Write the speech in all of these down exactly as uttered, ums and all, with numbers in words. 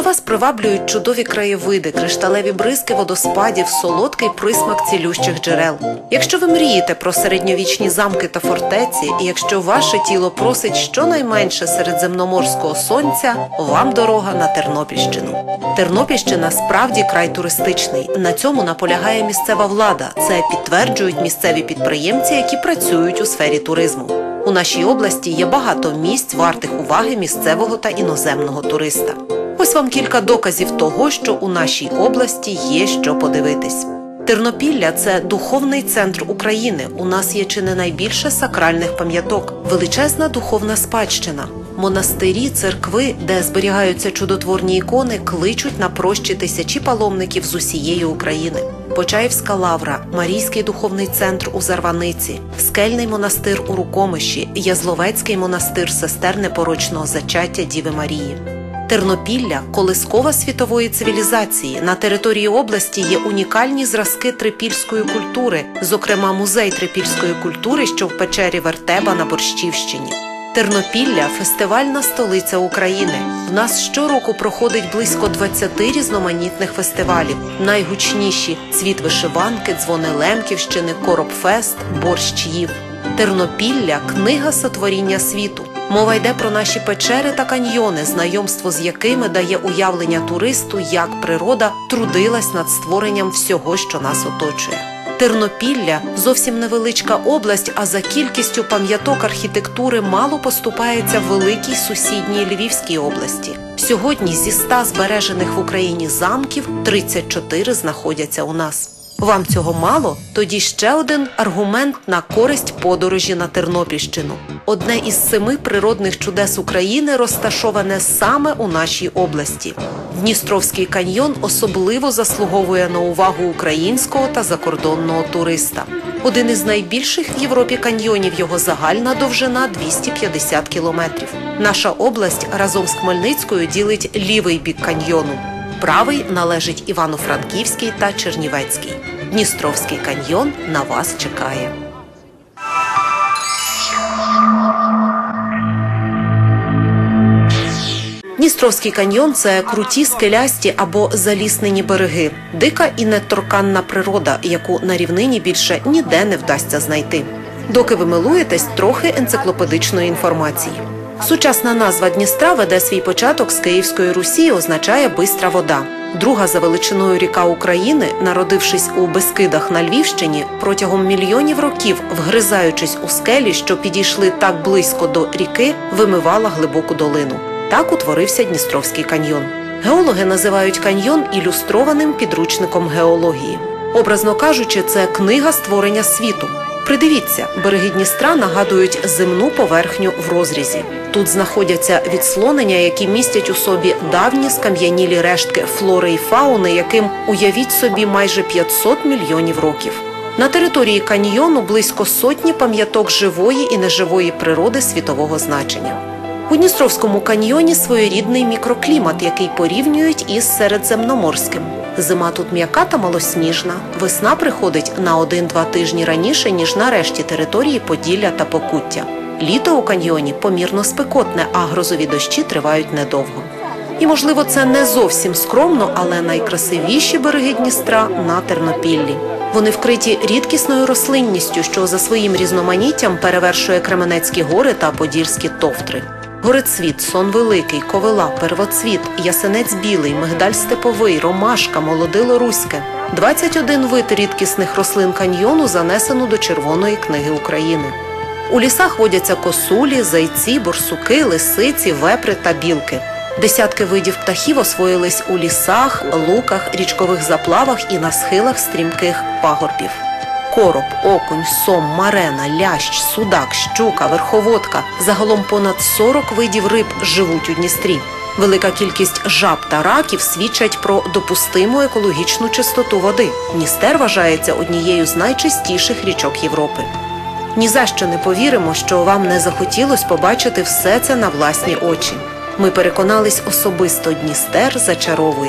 вас приваблюють чудові краєвиди, кришталеві бризки водоспадів, солодкий присмак цілющих джерел. Якщо ви мрієте про середньовічні замки та фортеці, і якщо ваше тіло просить щонайменше середземноморського сонця, вам дорога на Тернопільщину. Тернопільщина справді край туристичний. На цьому наполягає місцева влада. Це підтверджують місцеві підприємці, які працюють у сфері туризму. У нашій області є багато місць, вартих уваги місцевого та іноземного туриста. Ось вам кілька доказів того, що у нашій області є що подивитись. Тернопілля – це духовний центр України. У нас є чи не найбільше сакральних пам'яток, величезна духовна спадщина. Монастирі, церкви, де зберігаються чудотворні ікони, кличуть на прощі тисячі паломників з усієї України. Почаївська лавра, Марійський духовний центр у Зарваниці, Скельний монастир у Рукомиші, Язловецький монастир сестер непорочного зачаття Діви Марії. Тернопілля – колискова світової цивілізації. На території області є унікальні зразки трипільської культури, зокрема музей трипільської культури, що в печері Вертеба на Борщівщині. Тернопілля – фестивальна столиця України. В нас щороку проходить близько двадцяти різноманітних фестивалів. Найгучніші – «Цвіт вишиванки», «Дзвони Лемківщини», «Коробфест», «Борщ їв». Тернопілля – книга сотворіння світу. Мова йде про наші печери та каньйони, знайомство з якими дає уявлення туристу, як природа трудилась над створенням всього, що нас оточує. Тернопілля – зовсім невеличка область, а за кількістю пам'яток архітектури мало поступається великій сусідній Львівській області. Сьогодні зі ста збережених в Україні замків тридцять чотири знаходяться у нас. Вам цього мало? Тоді ще один аргумент на користь подорожі на Тернопільщину. Одне із семи природних чудес України розташоване саме у нашій області. Дністровський каньйон особливо заслуговує на увагу українського та закордонного туриста. Один із найбільших в Європі каньйонів, його загальна довжина – двісті п'ятдесят кілометрів. Наша область разом з Хмельницькою ділить лівий бік каньйону. Правий належить Івано-Франківський та Чернівецький. Дністровський каньйон на вас чекає. Дністровський каньйон – це круті, скелясті або заліснені береги. Дика і неторканна природа, яку на рівнині більше ніде не вдасться знайти. Доки ви милуєтесь, трохи енциклопедичної інформації. Сучасна назва Дністра веде свій початок з Київської Русі і означає «бистра вода». Друга за величиною ріка України, народившись у Бескидах на Львівщині, протягом мільйонів років, вгризаючись у скелі, що підійшли так близько до ріки, вимивала глибоку долину. Так утворився Дністровський каньйон. Геологи називають каньйон ілюстрованим підручником геології. Образно кажучи, це книга створення світу. Придивіться, береги Дністра нагадують земну поверхню в розрізі. Тут знаходяться відслонення, які містять у собі давні скам'янілі рештки флори і фауни, яким, уявіть собі, майже п'ятсот мільйонів років. На території каньйону близько сотні пам'яток живої і неживої природи світового значення. У Дністровському каньйоні своєрідний мікроклімат, який порівнюють із середземноморським. Зима тут м'яка та малосніжна. Весна приходить на один-два тижні раніше, ніж на решті території Поділля та Покуття. Літо у каньйоні помірно спекотне, а грозові дощі тривають недовго. І, можливо, це не зовсім скромно, але найкрасивіші береги Дністра на Тернопіллі. Вони вкриті рідкісною рослинністю, що за своїм різноманіттям перевершує Кременецькі гори та Подільські товтри. Горецвіт, сон великий, ковила, первоцвіт, ясенець білий, мигдаль степовий, ромашка, молодило руське. двадцять один вид рідкісних рослин каньйону занесено до Червоної книги України. У лісах водяться косулі, зайці, борсуки, лисиці, вепри та білки. Десятки видів птахів освоїлись у лісах, луках, річкових заплавах і на схилах стрімких пагорбів. Короб, окунь, сом, марена, лящ, судак, щука, верховодка – загалом понад сорок видів риб живуть у Дністрі. Велика кількість жаб та раків свідчать про допустиму екологічну чистоту води. Дністер вважається однією з найчистіших річок Європи. Ні за що не повіримо, що вам не захотілось побачити все це на власні очі. Ми переконались особисто, Дністер зачаровує.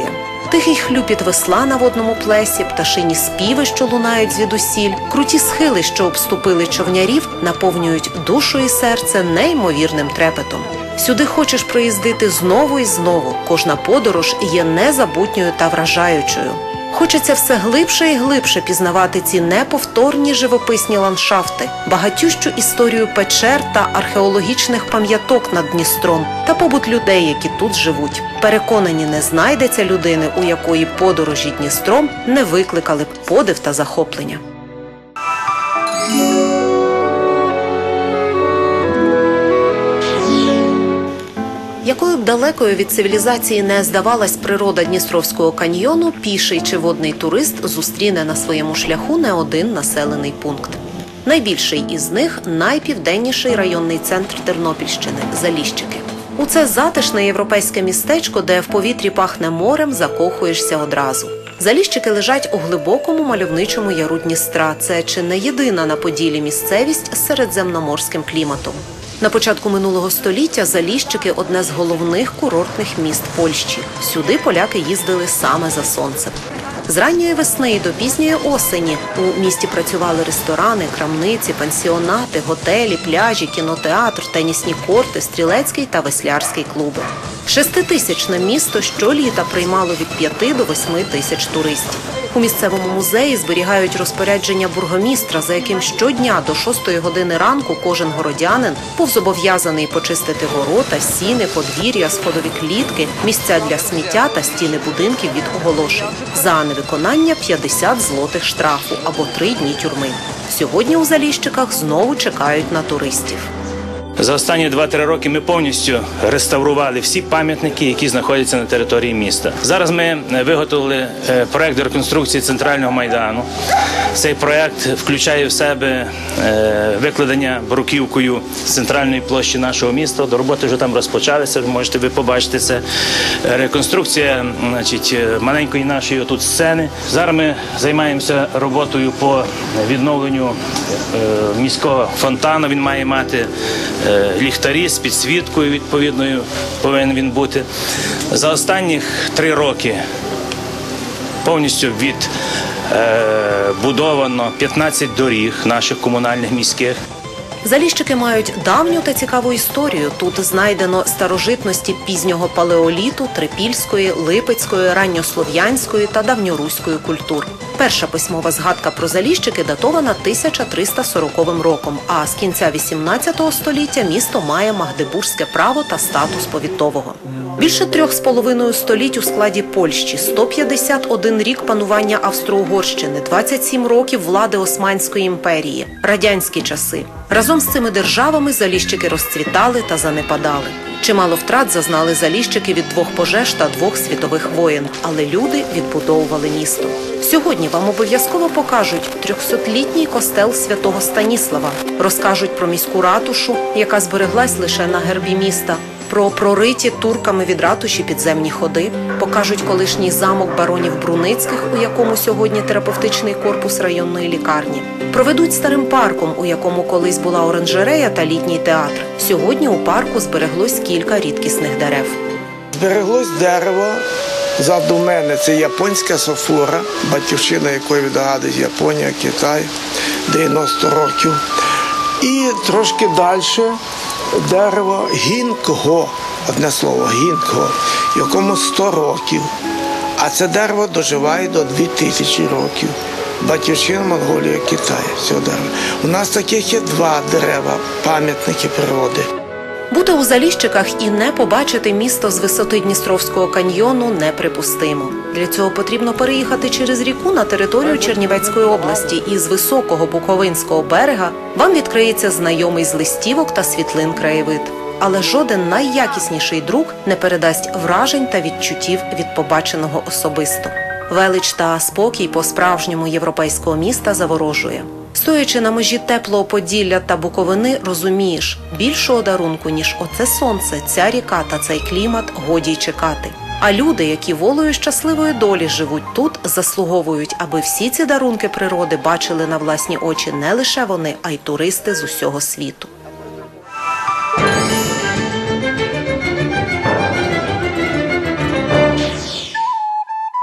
Тихий хлюпіт весла на водному плесі, пташині співи, що лунають звідусіль, круті схили, що обступили човнярів, наповнюють душу і серце неймовірним трепетом. Сюди хочеш приїздити знову і знову. Кожна подорож є незабутньою та вражаючою. Хочеться все глибше і глибше пізнавати ці неповторні живописні ландшафти, багатющу історію печер та археологічних пам'яток над Дністром та побут людей, які тут живуть. Переконані, не знайдеться людини, у якої подорожі Дністром не викликали б подив та захоплення. Якою б далекою від цивілізації не здавалась природа Дністровського каньйону, піший чи водний турист зустріне на своєму шляху не один населений пункт. Найбільший із них – найпівденніший районний центр Тернопільщини – Заліщики. У це затишне європейське містечко, де в повітрі пахне морем, закохуєшся одразу. Заліщики лежать у глибокому мальовничому яру Дністра. Це чи не єдина на Поділлі місцевість з середземноморським кліматом. На початку минулого століття Заліщики – одне з головних курортних міст Польщі. Сюди поляки їздили саме за сонцем. З ранньої весни і до пізньої осені у місті працювали ресторани, крамниці, пансіонати, готелі, пляжі, кінотеатр, тенісні корти, стрілецький та веслярський клуби. Шеститисячне місто щоліта приймало від п'яти до восьми тисяч туристів. У місцевому музеї зберігають розпорядження бургомістра, за яким щодня до шостої години ранку кожен городянин був зобов'язаний почистити ворота, сіни, подвір'я, сходові клітки, місця для сміття та стіни будинків від оголошень. За невиконання п'ятдесят злотих штрафу або три дні тюрми. Сьогодні у Заліщиках знову чекають на туристів. За останні два-три роки ми повністю реставрували всі пам'ятники, які знаходяться на території міста. Зараз ми виготовили проєкт реконструкції центрального майдану. Цей проєкт включає в себе викладення бруківкою центральної площі нашого міста. До роботи вже там розпочалися, можете ви побачити це. Реконструкція, значить, маленької нашої тут сцени. Зараз ми займаємося роботою по відновленню міського фонтану. Він має мати ліхтарі з підсвіткою відповідною повинен він бути. За останніх три роки повністю відбудовано п'ятнадцять доріг наших комунальних міських. Заліщики мають давню та цікаву історію. Тут знайдено старожитності пізнього палеоліту, трипільської, липецької, ранньослов'янської та давньоруської культур. Перша письмова згадка про Заліщики датована тисяча триста сороковим роком, а з кінця вісімнадцятого століття місто має магдебурзьке право та статус повітового. Більше трьох з половиною століть у складі Польщі, сто п'ятдесят один рік панування Австро-Угорщини, двадцять сім років влади Османської імперії, радянські часи. Разом з цими державами Заліщики розцвітали та занепадали. Чимало втрат зазнали Заліщики від двох пожеж та двох світових воєн, але люди відбудовували місто. Сьогодні вам обов'язково покажуть трьохсотлітній костел святого Станіслава, розкажуть про міську ратушу, яка збереглась лише на гербі міста, про прориті турками від ратуші підземні ходи, покажуть колишній замок баронів Бруницьких, у якому сьогодні терапевтичний корпус районної лікарні. Проведуть старим парком, у якому колись була оранжерея та літній театр. Сьогодні у парку збереглось кілька рідкісних дерев. Збереглось дерево. Ззаду мене це японська софора, батьківщина якої відгадують Японія, Китай, дев'яносто років. І трошки далі дерево гінкго, одне слово, гінкго, якому сто років. А це дерево доживає до двох тисяч років. Батьківщина Монголія, Китай, цього дерева. У нас таких є два дерева, пам'ятники природи. Бути у Заліщиках і не побачити місто з висоти Дністровського каньйону неприпустимо. Для цього потрібно переїхати через ріку на територію Чернівецької області, і з високого Буковинського берега вам відкриється знайомий з листівок та світлин краєвид. Але жоден найякісніший друк не передасть вражень та відчуттів від побаченого особисто. Велич та спокій по-справжньому європейського міста заворожує. Стоячи на межі теплого Поділля та Буковини, розумієш, більшого дарунку, ніж оце сонце, ця ріка та цей клімат, годі й чекати. А люди, які волею щасливої долі живуть тут, заслуговують, аби всі ці дарунки природи бачили на власні очі не лише вони, а й туристи з усього світу.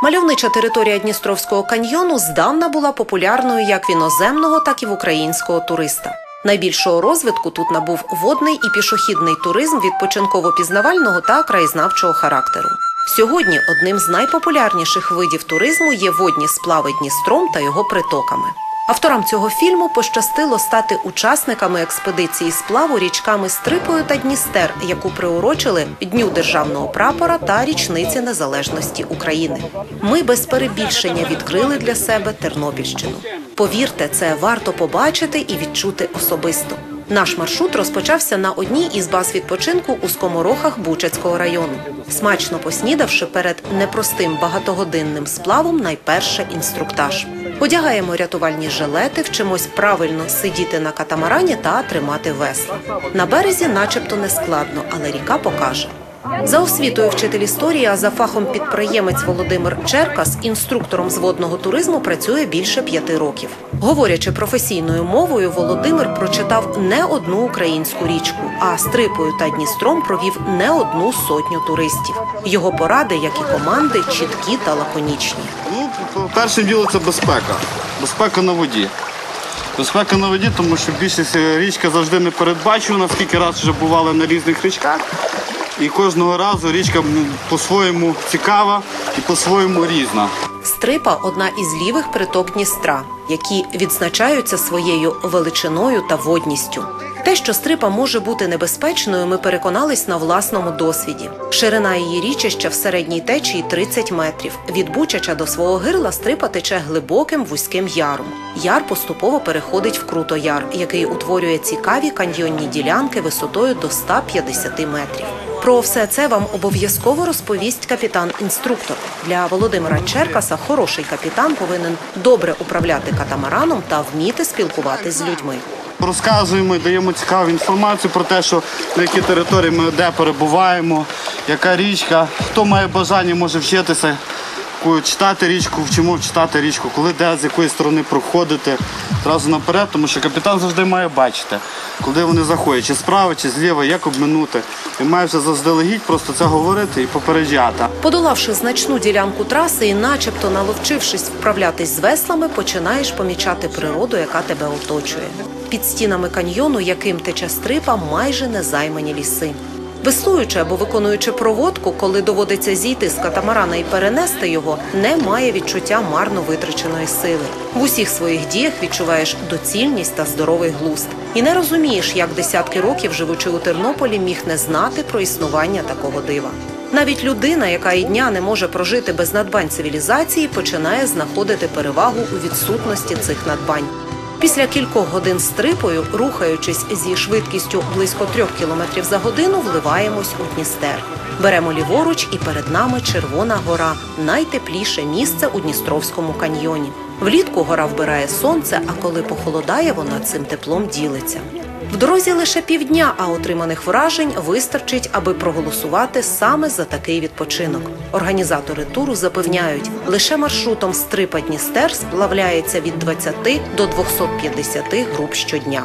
Мальовнича територія Дністровського каньйону здавна була популярною як в іноземного, так і в українського туриста. Найбільшого розвитку тут набув водний і пішохідний туризм відпочинково-пізнавального та краєзнавчого характеру. Сьогодні одним з найпопулярніших видів туризму є водні сплави Дністром та його притоками. Авторам цього фільму пощастило стати учасниками експедиції сплаву річками Стрипою та Дністер, яку приурочили Дню державного прапора та річниці незалежності України. Ми без перебільшення відкрили для себе Тернопільщину. Повірте, це варто побачити і відчути особисто. Наш маршрут розпочався на одній із баз відпочинку у Скоморохах Бучацького району. Смачно поснідавши перед непростим багатогодинним сплавом, найперше інструктаж. Одягаємо рятувальні жилети, вчимось правильно сидіти на катамарані та тримати весла. На березі начебто не складно, але ріка покаже. За освітою вчитель історії, а за фахом підприємець Володимир Черкас інструктором з водного туризму працює більше п'яти років. Говорячи професійною мовою, Володимир прочитав не одну українську річку, а Стрипою та Дністром провів не одну сотню туристів. Його поради, як і команди, чіткі та лаконічні. Ну, першим ділом це безпека. Безпека на воді. Безпека на воді, тому що більшість річка завжди не передбачена, скільки разів вже бували на різних річках. І кожного разу річка по-своєму цікава і по-своєму різна. Стрипа – одна із лівих приток Дністра, які відзначаються своєю величиною та водністю. Те, що Стрипа може бути небезпечною, ми переконались на власному досвіді. Ширина її річища в середній течії тридцять метрів. Від Бучача до свого гирла Стрипа тече глибоким вузьким яром. Яр поступово переходить в Крутояр, який утворює цікаві каньйонні ділянки висотою до ста п'ятдесяти метрів. Про все це вам обов'язково розповість капітан-інструктор. Для Володимира Черкаса хороший капітан повинен добре управляти катамараном та вміти спілкуватись з людьми. Розказуємо і даємо цікаву інформацію про те, що на якій території ми де перебуваємо, яка річка, хто має бажання, може вчитися, читати річку, вчимо читати річку, коли де, з якої сторони проходити, одразу наперед, тому що капітан завжди має бачити, куди вони заходять, чи справа, чи зліва, як обминути. І має вже заздалегідь просто це говорити і попереджати. Подолавши значну ділянку траси і начебто наловчившись вправлятись з веслами, починаєш помічати природу, яка тебе оточує. Під стінами каньйону, яким тече Стрипа, майже незаймані ліси. Веслуючи або виконуючи проводку, коли доводиться зійти з катамарана і перенести його, немає відчуття марно витраченої сили. В усіх своїх діях відчуваєш доцільність та здоровий глузд. І не розумієш, як десятки років, живучи у Тернополі, міг не знати про існування такого дива. Навіть людина, яка і дня не може прожити без надбань цивілізації, починає знаходити перевагу у відсутності цих надбань. Після кількох годин Стрипою, рухаючись зі швидкістю близько трьох кілометрів за годину, вливаємось у Дністер. Беремо ліворуч і перед нами Червона гора – найтепліше місце у Дністровському каньйоні. Влітку гора вбирає сонце, а коли похолодає, вона цим теплом ділиться. В дорозі лише півдня, а отриманих вражень вистачить, аби проголосувати саме за такий відпочинок. Організатори туру запевняють, лише маршрутом Стрипа-Дністер сплавляється від двадцяти до двохсот п'ятдесяти груп щодня.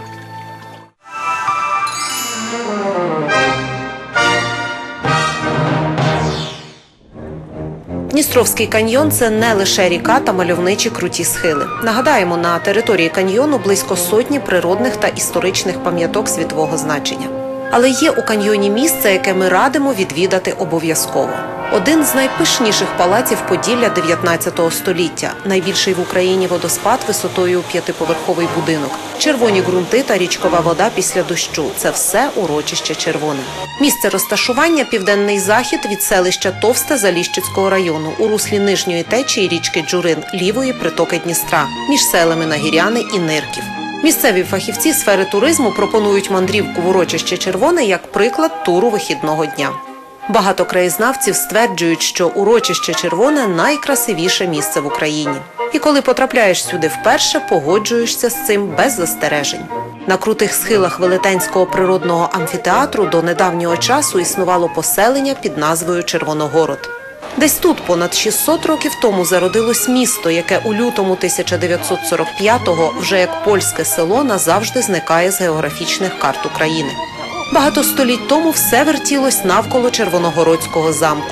Дністровський каньйон – це не лише ріка та мальовничі круті схили. Нагадаємо, на території каньйону близько сотні природних та історичних пам'яток світового значення. Але є у каньйоні місце, яке ми радимо відвідати обов'язково. Один з найпишніших палаців Поділля дев'ятнадцятого століття, найбільший в Україні водоспад висотою у п'ятиповерховий будинок, червоні ґрунти та річкова вода після дощу – це все урочище Червоне. Місце розташування – південний захід від селища Товсте Заліщицького району у руслі нижньої течії річки Джурин, лівої притоки Дністра, між селами Нагіряни і Нирків. Місцеві фахівці сфери туризму пропонують мандрівку в урочище Червоне як приклад туру вихідного дня. Багато краєзнавців стверджують, що урочище Червоне – найкрасивіше місце в Україні. І коли потрапляєш сюди вперше, погоджуєшся з цим без застережень. На крутих схилах Велетенського природного амфітеатру до недавнього часу існувало поселення під назвою Червоногород. Десь тут понад шістсот років тому зародилось місто, яке у лютому тисяча дев'ятсот сорок п'ятого вже як польське село назавжди зникає з географічних карт України. Багато століть тому все вертілось навколо Червоногородського замку.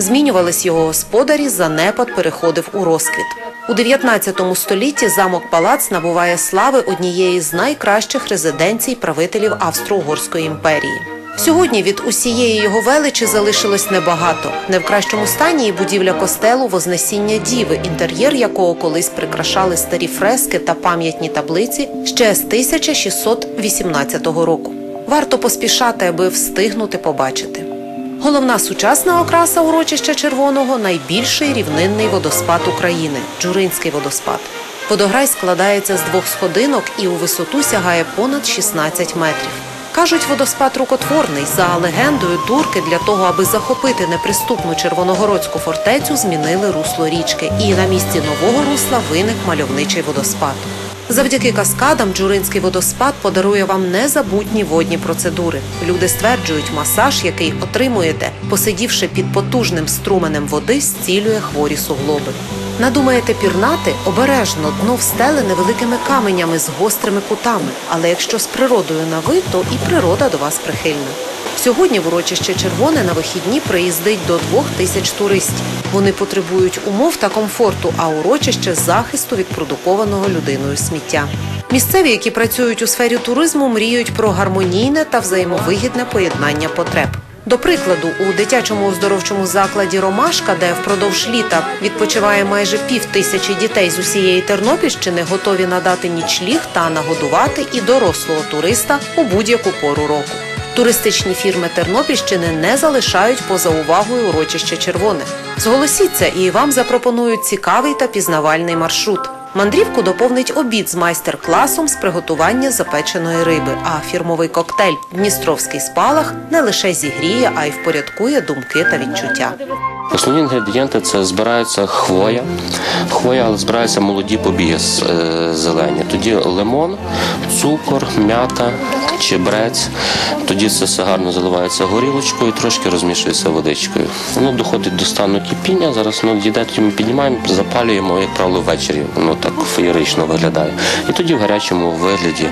Змінювались його господарі, занепад переходив у розквіт. У дев'ятнадцятому столітті замок-палац набуває слави однієї з найкращих резиденцій правителів Австро-Угорської імперії. Сьогодні від усієї його величі залишилось небагато. Не в кращому стані і будівля костелу Вознесіння Діви, інтер'єр якого колись прикрашали старі фрески та пам'ятні таблиці ще з тисяча шістсот вісімнадцятого року. Варто поспішати, аби встигнути побачити. Головна сучасна окраса урочища Червоного – найбільший рівнинний водоспад України – Джуринський водоспад. Водограй складається з двох сходинок і у висоту сягає понад шістнадцять метрів. Кажуть, водоспад рукотворний. За легендою, турки для того, аби захопити неприступну Червоногородську фортецю, змінили русло річки. І на місці нового русла виник мальовничий водоспад. Завдяки каскадам Джуринський водоспад подарує вам незабутні водні процедури. Люди стверджують, масаж, який отримуєте, посидівши під потужним струменем води, зцілює хворі суглоби. Надумаєте пірнати? Обережно, дно встелене великими каменями з гострими кутами. Але якщо з природою на ви, то і природа до вас прихильна. Сьогодні в урочище Червоне на вихідні приїздить до двох тисяч туристів. Вони потребують умов та комфорту, а урочище – захисту від продукованого людиною сміття. Місцеві, які працюють у сфері туризму, мріють про гармонійне та взаємовигідне поєднання потреб. До прикладу, у дитячому оздоровчому закладі «Ромашка», де впродовж літа відпочиває майже пів тисячі дітей з усієї Тернопільщини, готові надати нічліг та нагодувати і дорослого туриста у будь-яку пору року. Туристичні фірми Тернопільщини не залишають поза увагою урочище Червоне. Зголосіться, і вам запропонують цікавий та пізнавальний маршрут. Мандрівку доповнить обід з майстер-класом з приготування запеченої риби, а фірмовий коктейль «Дністровський спалах» не лише зігріє, а й впорядкує думки та відчуття. Основні інгредієнти – це збирається хвоя, хвоя, але збираються молоді побіги зелені. Тоді лимон, цукор, м'ята, чебрець. Тоді це все гарно заливається горілочкою і трошки розмішується водичкою. Воно доходить до стану кипіння, зараз воно дійде, тоді ми піднімаємо, запалюємо, як правило, ввечері. Воно так феєрично виглядає. І тоді в гарячому вигляді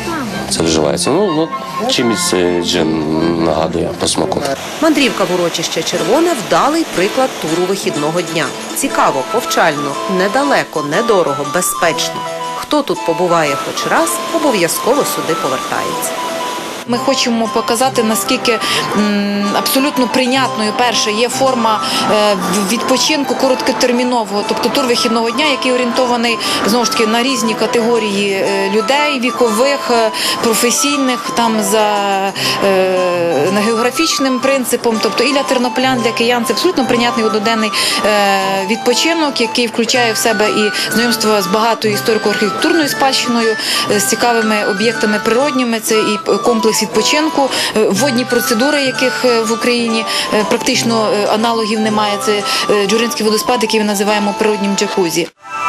це вживається. Ну, ну чимось джин нагадує по смаку. Мандрівка в урочище Червоне – вдалий приклад туру вихідного дня. Цікаво, повчально, недалеко, недорого, безпечно. Хто тут побуває хоч раз, обов'язково сюди повертається. Ми хочемо показати, наскільки м, абсолютно прийнятною, перше, є форма е, відпочинку короткотермінового, тобто тур вихідного дня, який орієнтований, знову ж таки, на різні категорії е, людей, вікових, е, професійних, там за е, на географічним принципом, тобто і для тернополян, для киян, це абсолютно прийнятний одноденний е, відпочинок, який включає в себе і знайомство з багатою історико-архітектурною спадщиною, е, з цікавими об'єктами природніми, це і комплекс відпочинку, водні процедури, яких в Україні практично аналогів немає. Це Джуринський водоспад, який ми називаємо природнім джакузі.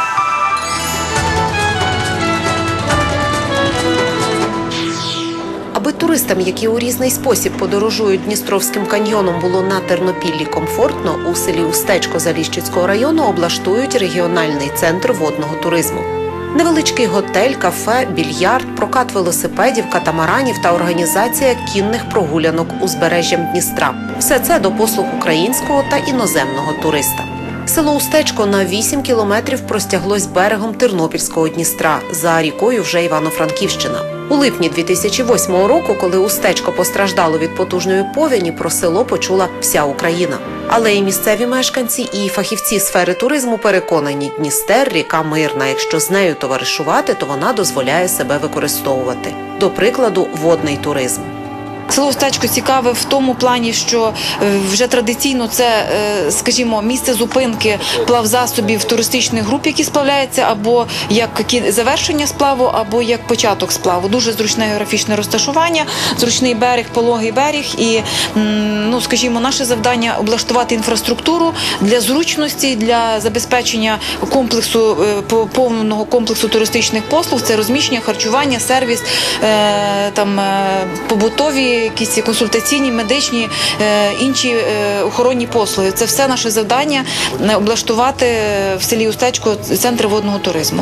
Аби туристам, які у різний спосіб подорожують Дністровським каньйоном, було на Тернопіллі комфортно, у селі Устечко Заліщицького району облаштують регіональний центр водного туризму. Невеличкий готель, кафе, більярд, прокат велосипедів, катамаранів та організація кінних прогулянок узбережжям Дністра. Все це до послуг українського та іноземного туриста. Село Устечко на вісім кілометрів простяглось берегом Тернопільського Дністра, за рікою вже Івано-Франківщина. У липні дві тисячі восьмого року, коли Устечко постраждало від потужної повені, про село почула вся Україна. Але і місцеві мешканці, і фахівці сфери туризму переконані, Дністер – ріка мирна. Якщо з нею товаришувати, то вона дозволяє себе використовувати. До прикладу, водний туризм. Село Устечко цікаве в тому плані, що вже традиційно це, скажімо, місце зупинки плавзасобів туристичних груп, які сплавляються або як завершення сплаву, або як початок сплаву. Дуже зручне географічне розташування, зручний берег, пологий берег. І, ну, скажімо, наше завдання – облаштувати інфраструктуру для зручності, для забезпечення комплексу, повного комплексу туристичних послуг. Це розміщення, харчування, сервіс, там, побутові, якісь консультаційні, медичні, інші охоронні послуги. Це все наше завдання – облаштувати в селі Устечко центр водного туризму.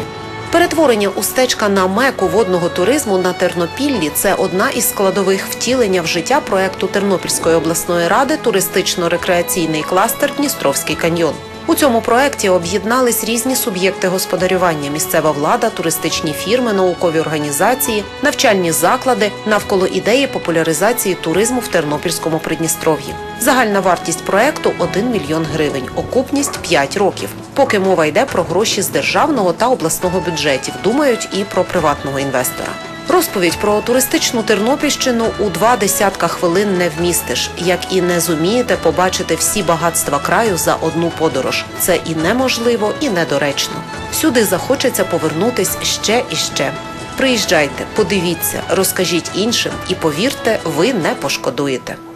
Перетворення Устечка на меку водного туризму на Тернопіллі – це одна із складових втілення в життя проекту Тернопільської обласної ради «Туристично-рекреаційний кластер Дністровський каньйон». У цьому проекті об'єднались різні суб'єкти господарювання – місцева влада, туристичні фірми, наукові організації, навчальні заклади навколо ідеї популяризації туризму в Тернопільському Придністров'ї. Загальна вартість проекту – один мільйон гривень, окупність – п'ять років. Поки мова йде про гроші з державного та обласного бюджетів, думають і про приватного інвестора. Розповідь про туристичну Тернопільщину у два десятка хвилин не вмістиш, як і не зумієте побачити всі багатства краю за одну подорож. Це і неможливо, і недоречно. Сюди захочеться повернутись ще і ще. Приїжджайте, подивіться, розкажіть іншим і, повірте, ви не пошкодуєте.